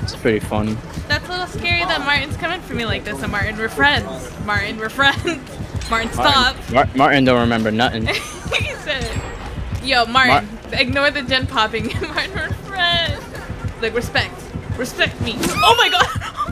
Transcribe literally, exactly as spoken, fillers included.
It's pretty funny. That's a little scary that Martin's coming for me like this. And Martin, we're friends. Martin, we're friends. Martin, stop. Martin, Mar Martin don't remember nothing. He said, yo, Martin, Mar ignore the gen popping. Martin, we're friends. Like, respect. Respect me. Oh my god.